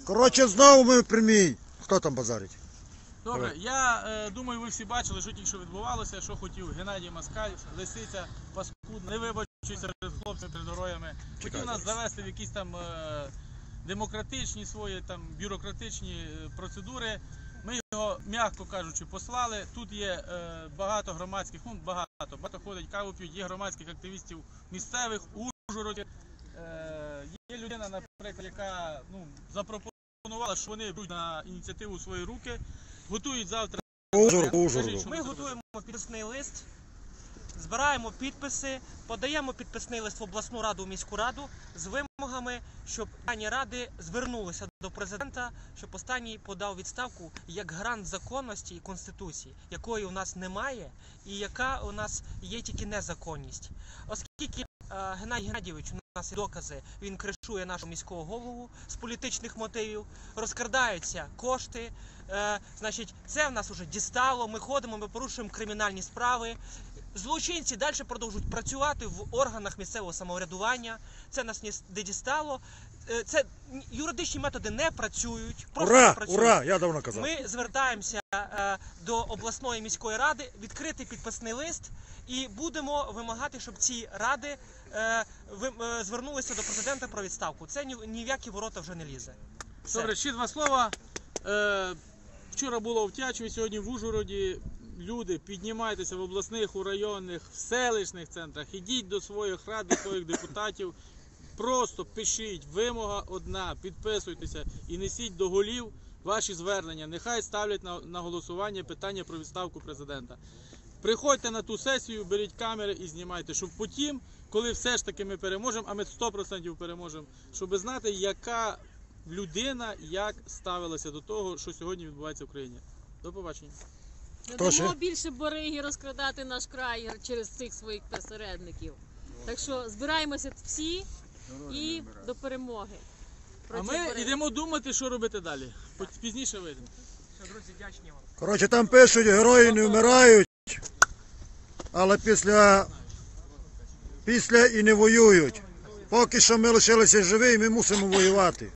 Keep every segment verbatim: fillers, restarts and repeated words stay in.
Коротше, знову ми прямій. Хто там базарить? Добре, я е, думаю, ви всі бачили, що тільки що відбувалося, що хотів Геннадій Москаль, Лисиця, паскудна, не вибачуся перед хлопцями, перед героями. Хотів нас завести в якісь там е, демократичні свої, там, бюрократичні процедури. Ми його, м'яко кажучи, послали. Тут є е, багато громадських, ну багато, багато ходить, каву п'ють, є громадських активістів місцевих, у Ужгороді. Е, є людина, наприклад, яка ну, запропонувала, що вони беруть на ініціативу в свої руки, готують завтра. Ужгород, Ужгород. Ми готуємо підписний лист, збираємо підписи, подаємо підписний лист в обласну раду, в міську раду з вимогами, щоб дані ради звернулися до президента, щоб останній подав відставку як гарант законності і конституції, якої у нас немає і яка у нас є тільки незаконність. Оскільки е, Геннадій Геннадійович, у нас є докази, він кришує нашого міського голову з політичних мотивів, розкрадаються кошти, е, значить, це в нас вже дістало, ми ходимо, ми порушуємо кримінальні справи. Злочинці далі продовжують працювати в органах місцевого самоврядування. Це нас не дістало. Це юридичні методи не працюють. Просто Ура! не працюють. Ура! Я давно казав. Ми звертаємося е, до обласної міської ради, відкрити підписний лист і будемо вимагати, щоб ці ради е, ви, е, звернулися до президента про відставку. Це ні, ні в які ворота вже не лізе. Все. Добре, ще два слова. Е, вчора було в Тячеві, сьогодні в Ужгороді. Люди, піднімайтеся в обласних, у районних, в селищних центрах, ідіть до своїх рад, до своїх депутатів, просто пишіть, вимога одна, підписуйтеся і несіть до голів ваші звернення. Нехай ставлять на, на голосування питання про відставку президента. Приходьте на ту сесію, беріть камери і знімайте, щоб потім, коли все ж таки ми переможемо, а ми сто відсотків переможемо, щоб знати, яка людина, як ставилася до того, що сьогодні відбувається в Україні. До побачення. Не дамо більше бариги розкрадати наш край через цих своїх посередників. Так що збираємося всі і до перемоги. А ми йдемо думати, що робити далі. Пізніше вийдемо. Друзі, вдячні вам. Коротше, там пишуть, герої не вмирають, але після, після і не воюють. Поки що ми лишилися живі і ми мусимо воювати.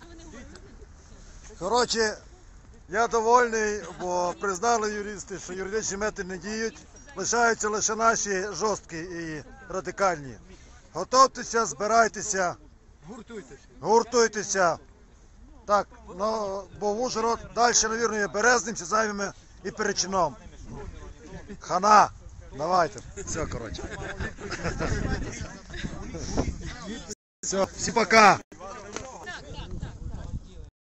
Коротше, я довольний, бо признали юристи, що юридичні методи не діють. Лишаються лише наші жорсткі і радикальні. Готуйтеся, збирайтеся, гуртуйтеся. Гуртуйтеся. Так, ну, бо в Ужгород далі, навірно, є Березним, Зайвими і Перечином. Хана, давайте. Все, коротше. Все, всі пока.